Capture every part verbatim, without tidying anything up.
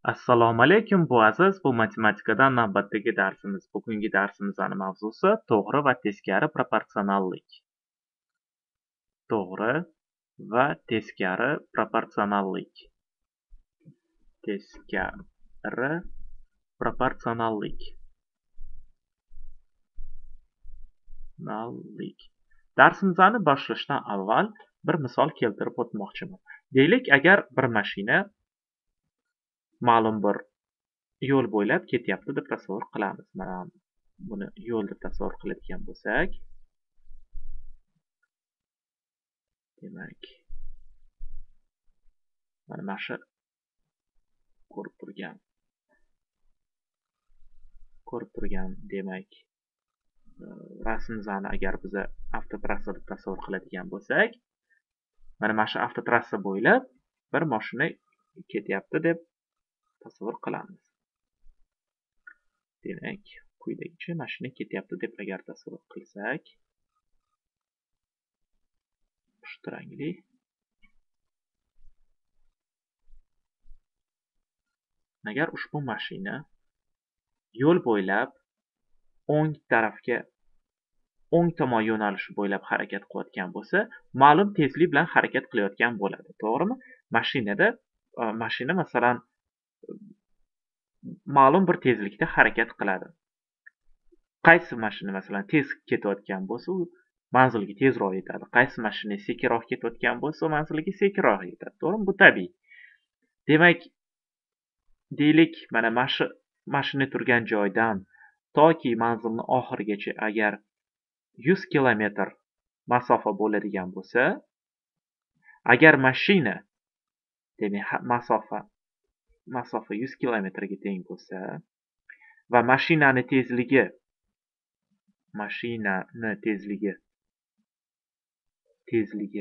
Assalomu alaykum, bu Aziz. Bu matematikadan navbatdagi darsimiz. Bugungi darsimizning mavzusi to'g'ri va teskari proporsionallik. To'g'ri va teskari proporsionallik. Teskari proporsionallik. Nallik. Darsimizni boshlashdan avval bir misol keltirib o'tmoqchiman. Deylik, agar bir mashina ma'lum bir yo'l bo'ylab ketyapti deb tasavvur qilamiz. Mana buni yo'l deb tasavvur qiladigan bo'lsak, demak, mana shu ko'rib turgan ko'rib turgan demak, rasmimizni agar biz avtotrassa deb tasavvur qiladigan bo'lsak, mana shu avtotrassa bo'ylab bir mashina ketyapti deb tasavvur qilamiz. Demak, quyidagicha mashina ketyapti deb agar tasavvur qilsak, pushti rangli agar ushbu mashina yo'l bo'ylab o'ng tarafga o'ng tomon yo'nalishi bo'ylab harakat qilayotgan bo'lsa, ma'lum tezlik bilan harakat qilayotgan bo'ladi. To'g'rimi? Mashinada mashina masalan ma'lum bir tezlikda harakat qiladi. Qaysi mashina masalan tez ketayotgan bo'lsa, u manzilga tezroq yetadi. Qaysi mashina sekinroq ketayotgan bo'lsa, manzilga sekinroq yetadi. To'g'rimi? Bu tabiiy. Demak, deylik, mana shu mashina turgan joydan toki manzilni oxirigacha agar yuz kilometr masofa bo'ladigan bo'lsa, agar mashina, demak, masofa masofa yuz kilometrga teng bo'lsa va mashinani tezligi mashinani tezligi tezligi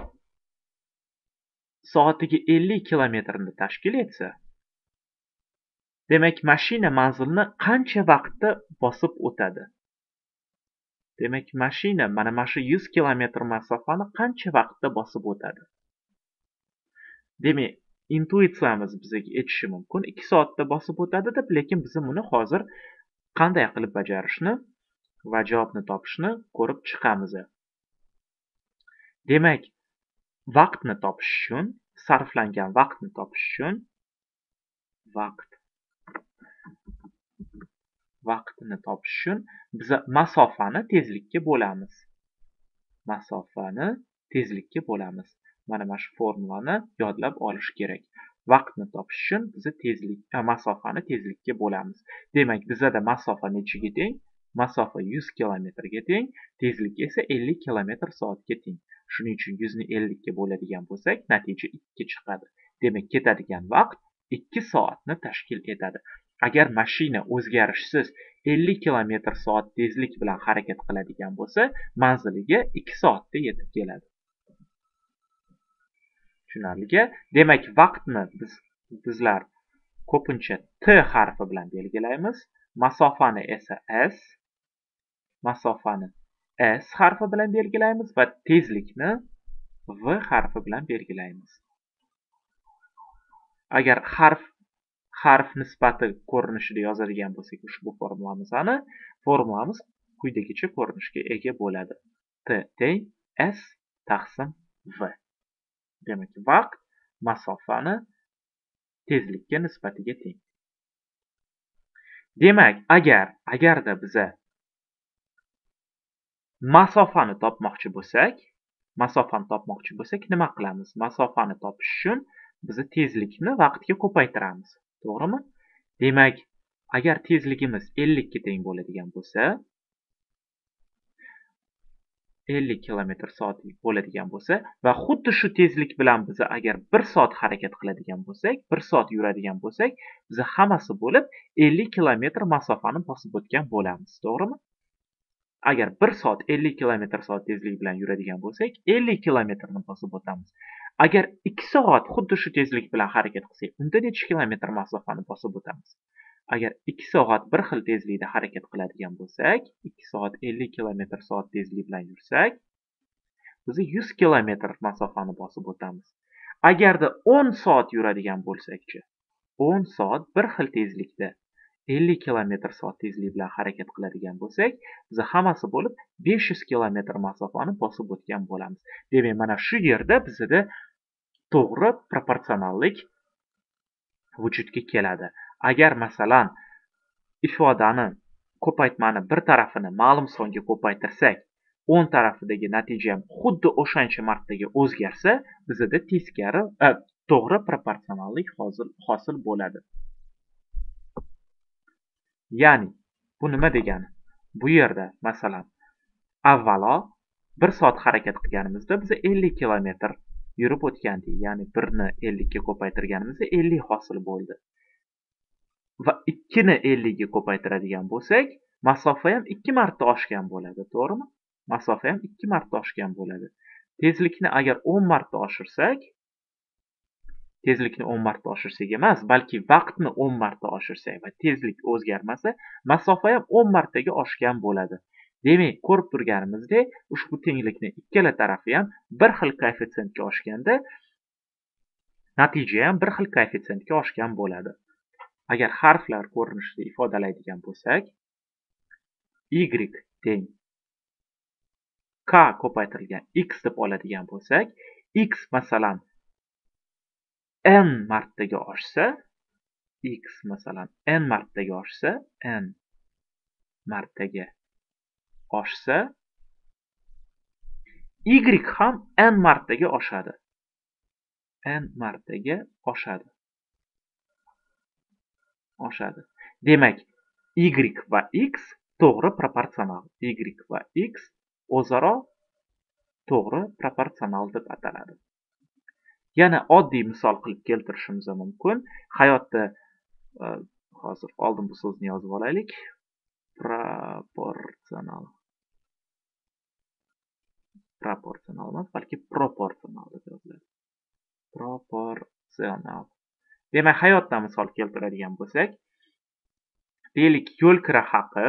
soatiga ellik kilometrni tashkil etsa, demak, mashina manzilni qancha vaqtda bosib o'tadi? Demak, mashina mana mana shu yuz kilometr masofani qancha vaqtda bosib o'tadi? Demak, intuitsiyamiz bizga aytishi mumkin ikki soatda bosib o'tadi deb, lekin biz buni hozir qanday qilib bajarishni va javobni topishni ko'rib chiqamiz. Demak, vaqtni topish uchun, sarflangan vaqtni topish uchun vaqt vaqtni topish uchun biz masofani tezlikka bo'lamiz. Masofani tezlikka bo'lamiz. Mana mana shu formulani yodlab olish kerak. Vaqtni topish uchun biz tezlik, masofani tezlikka bo'lamiz. Demak, bizda masofa nechiga teng? Masofa yuz kilometrga teng, tezlik esa ellik kilometr soatga teng. Shuning uchun yuz ni ellik ga bo'ladigan bo'lsak, natija ikki chiqadi. Demak, ketadigan vaqt ikki soatni tashkil etadi. Agar mashina o'zgarishsiz ellik kilometr soat tezlik bilan harakat qiladigan bo'lsa, manziliga ikki soatda yetib keladi. Tushunarlika? Demak, vaqtni biz bizlar ko'pincha T harfi bilan belgilaymiz, masofani esa S, masofani S harfi bilan belgilaymiz va tezlikni V harfi bilan belgilaymiz. Agar harf harf nisbati ko'rinishida yozadigan bo'lsak, ushbu formulamizni, formulamiz quyidagicha ko'rinishga ega bo'ladi. T teng S taqsim V. Demak, vaqt masofani tezlikka nisbatiga teng. Demak, agar agarda biza masofani topmoqchi bo'lsak, masofani topmoqchi bo'lsak, nima qilamiz? Masofani topish uchun biz tezlikni vaqtga ko'paytiramiz. To'g'rimi? Demak, agar tezligimiz ellik ga teng bo'ladigan bo'lsa, ellik kilometr soat bo'ladigan bo'lsa va xuddi shu tezlik bilan biz agar bir soat harakat qiladigan bo'lsak, bir soat yuradigan bo'lsak, biz hammasi bo'lib ellik kilometr masofani bosib o'tgan bo'lamiz. To'g'rimi? Agar bir soat ellik kilometr soat tezlik bilan yuradigan bo'lsak, ellik kilometrni bosib o'tamiz. Agar ikki soat xuddi shu tezlik bilan harakat qilsak, unda necha kilometr masofani bosib o'tamiz? Agar ikki soat bir xil tezlikda harakat qiladigan bo'lsak, ikki soat ellik kilometr soat tezlik bilan yursak, biz yuz kilometr masofani bosib o'tamiz. Agarda o'n soat yuradigan bo'lsak-chi, o'n soat bir xil tezlikda ellik kilometr soat tezligi bilan harakat qiladigan bo'lsak, biz hammasi bo'lib besh yuz kilometr masofani bosib o'tgan bo'lamiz. Demak, mana shu yerda bizda to'g'ri proporsionallik vujudga keladi. Agar masalan ifodani ko'paytmani bir tarafini ma'lum songa ko'paytirsak, o'ng tarafidagi natija ham xuddi o'shancha martaga o'zgarsa, bizda teskari to'g'ri proporsionallik hosil hosil bo'ladi. Ya'ni bu nima degani? Bu yerda masalan avvalo bir soat harakat qilganimizda biz ellik kilometr yurib o'tgandik. Ya'ni birni ellik ga ko'paytirganimizda ellik hosil bo'ldi. Va ikkini ellik ga ko'paytiradigan bo'lsak, masofa ham ikki marta oshgan bo'ladi, to'g'rimi? Masofa ham ikki marta oshgan bo'ladi. Tezlikni agar o'n marta oshirsak, tezlikni o'n marta oshirsak emas, balki vaqtni o'n marta oshirsak va tezlik o'zgarmasa, masofa ham o'n martaga oshgan bo'ladi. Demak, ko'rib turganimizdek, ushbu tenglikni ikkala tarafi ham bir xil koeffitsiyentga oshganda, natija ham bir xil koeffitsiyentga oshgan bo'ladi. Agar harflar ko'rinishida ifodalaydigan bo'lsak, y teng k ko'paytirilgan x deb oladigan bo'lsak, x masalan n martaga oshsa, x masalan n martaga oshsa, n martaga oshsa, y ham n martaga oshadi. n martaga oshadi. oshadi. Demak, y va x to'g'ri proporsional. Y va x o'zaro to'g'ri proporsional deb ataladi. Yana oddiy misol qilib keltirishimiz mumkin. Hayotda hozir oldin bu so'zni yozib olaylik. Proporsional. Proporsional emas, balki proporsional deb yoziladi. Proporsional. Demak, hayotdan misol keltiradigan bo'lsak, deylik, yo'l kira haqi,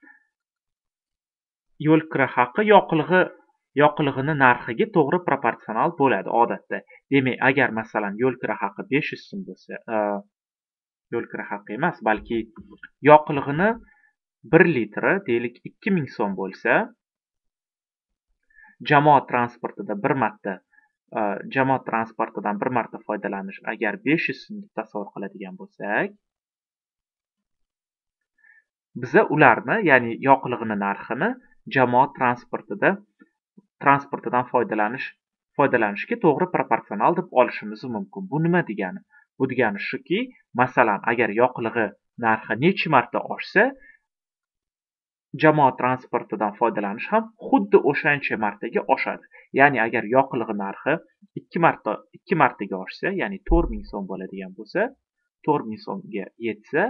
yo'l kira haqi yoqilg'i yoqilg'ini narxiga to'g'ri proporsional bo'ladi odatda. Demak, agar masalan yo'l kira haqi besh yuz so'm bo'lsa, yo'l kira haqi emas, balki yoqilg'ini bir litri deylik ikki ming so'm bo'lsa, jamoat transportida bir marta jamoat transportidan bir marta foydalanish agar besh yuz so'm deb tasavvur qiladigan bo'lsak, biza ularni, ya'ni yoqilg'ini narxini jamoat transportida transportidan foydalanish foydalanishga to'g'ri proporsional deb olishimiz mumkin. Bu nima degani? Bu degani shuki, masalan, agar yoqilg'i narxi necha marta oshsa, jamoat transportidan foydalanish ham xuddi o'shancha martaga oshadi. Ya'ni agar yoqilg'i narxi ikki marta ikki martaga oshsa, ya'ni to'rt ming so'm bo'ladigan bo'lsa, to'rt ming so'mga yetsa,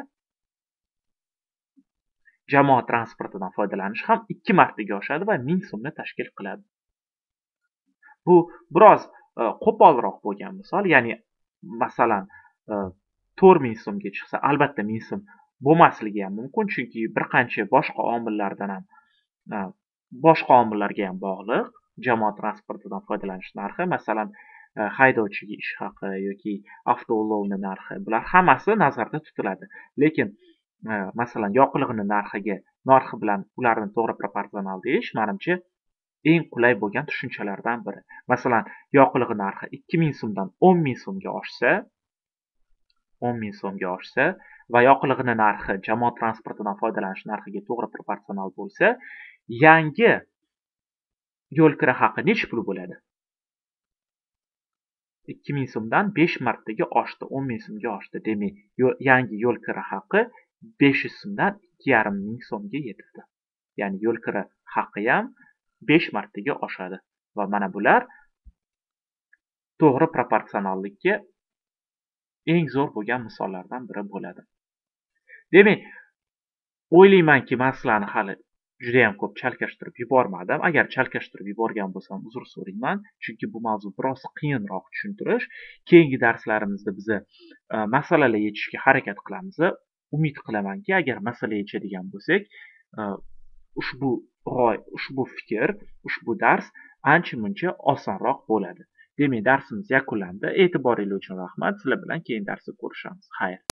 jamoat transportidan foydalanish ham ikki martaga oshadi va ming so'mni tashkil qiladi. Bu biroz qo'polroq bo'lgan misol, ya'ni masalan to'rt ming so'mga chiqsa, albatta ming so'm bo'lmasligi ham mumkin, chunki bir qancha boshqa omillardan ham boshqa omillarga ham bog'liq jamoat transportidan foydalanish narxi, masalan haydovchiga ish haqi yoki avtoulovni narxi, bular hammasi nazarda tutiladi. Lekin masalan yoqilg'ini narxiga narxi bilan ularni to'g'ri proporsional deyish menimcha eng qulay bo'lgan tushunchalardan biri. Masalan, yoqilg'i narxi ikki ming so'mdan o'n ming so'mga oshsa, o'n ming so'mga oshsa va yoqilg'ini narxi jamoat transportidan foydalanish narxiga to'g'ri proporsional bo'lsa, yangi yo'l kira haqi necha pul bo'ladi? ikki ming so'mdan besh martaga oshdi, o'n ming so'mga oshdi. Demak, yangi yo'l kira haqi besh yuz so'mdan ikki yarim ming so'mga yetadi. Ya'ni yo'l kira haqi ham besh martaga oshadi va mana bular to'g'ri proporsionallikka eng zo'r bo'lgan misollardan biri bo'ladi. Demak, o'ylaymanki, men sizlarni hali juda ham ko'p chalkashtirib yubormadim. Agar chalkashtirib yuborgan bo'lsam, uzr so'rayman, chunki bu mavzu biroz qiyinroq tushuntirish. Keyingi darslarimizda biz masalalar yechishga harakat qilamiz. Umid qilamanki, agar masala yechadigan bo'lsak, ushbu g'oy, ushbu fikr, ushbu dars ancha-muncha osonroq bo'ladi. Demak, darsimiz yakunlandi. E'tiboringiz uchun rahmat. Sizlar bilan keyin darsda ko'rishamiz. Xayr.